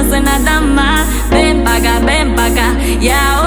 sé nada más. Ven pa' acá, y ahora